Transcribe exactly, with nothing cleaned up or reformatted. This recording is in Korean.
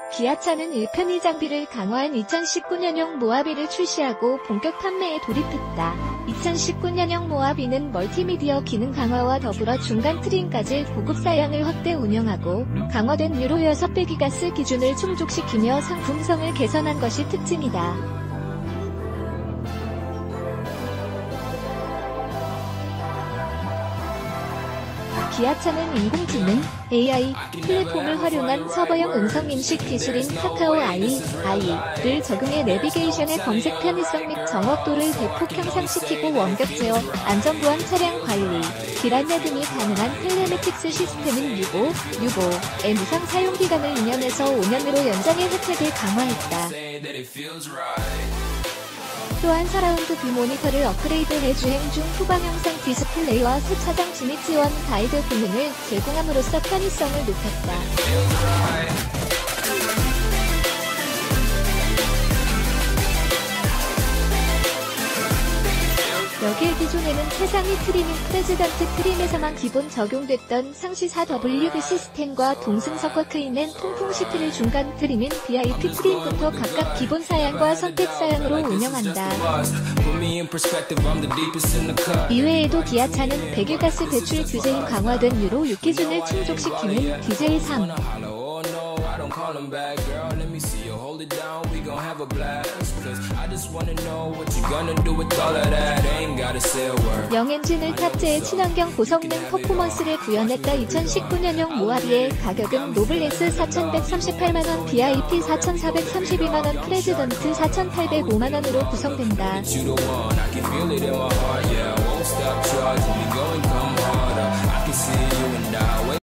기아차는 일 편의 장비를 강화한 이천십구 년형 모하비를 출시하고 본격 판매에 돌입했다. 이천십구 년형 모하비는 멀티미디어 기능 강화와 더불어 중간 트림까지 고급 사양을 확대 운영하고 강화된 유로 여섯 배기가스 기준을 충족시키며 상품성을 개선한 것이 특징이다. 기아차는 인공지능, 에이아이, 플랫폼을 활용한 서버형 음성인식 기술인 카카오 아이, 아이를 적용해 내비게이션의 검색 편의성 및 정확도를 대폭 향상시키고 원격 제어, 안전보안 차량 관리, 길 안내 등이 가능한 텔레매틱스 시스템인 유보, 유보의 무상 사용기간을 이 년에서 오 년으로 연장해 혜택을 강화했다. 또한 사라운드 뷰 모니터를 업그레이드해 주행 중 후방 영상 디스플레이와 세차장 진입 지원 가이드 기능을 제공함으로써 편의성을 높였다. 여기에 기존에는 최상위 트림인 프레지던트 트림에서만 기본 적용됐던 상시 사 더블유 시스템과 동승석과 크인앤 통풍 시트를 중간 트림인 브이아이피 트림부터 각각 기본 사양과 선택 사양으로 운영한다. 이외에도 기아차는 배기가스 배출 규제인 강화된 유로 육 기준을 충족시키는 디제이 삼 영엔진을 탑재해 친환경 고성능 퍼포먼스를 구현했다. 이천십구 년형 모하비의 가격은 노블레스 사천백삼십팔만 원, 브이아이피 사천사백삼십이만 원, 프레지던트 사천팔백오만 원으로 구성된다.